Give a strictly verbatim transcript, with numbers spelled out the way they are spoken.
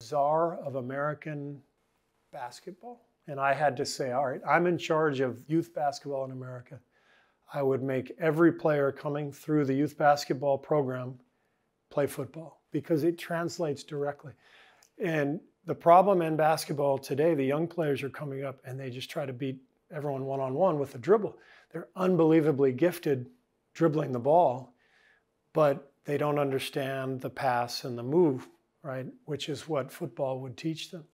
czar of American basketball, and I had to say, all right, I'm in charge of youth basketball in America. I would make every player coming through the youth basketball program play football because it translates directly. And the problem in basketball today, the young players are coming up and they just try to beat everyone one-on-one with a dribble. They're unbelievably gifted dribbling the ball, but they don't understand the pass and the move, right? Which is what football would teach them.